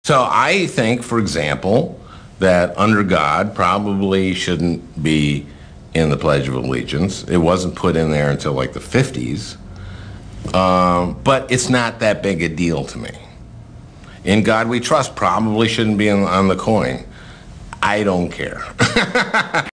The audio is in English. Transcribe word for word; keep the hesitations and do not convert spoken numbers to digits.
So I think, for example, that under God probably shouldn't be in the Pledge of Allegiance. It wasn't put in there until like the fifties. Um, but it's not that big a deal to me. In God We Trust probably shouldn't be on, on the coin. I don't care.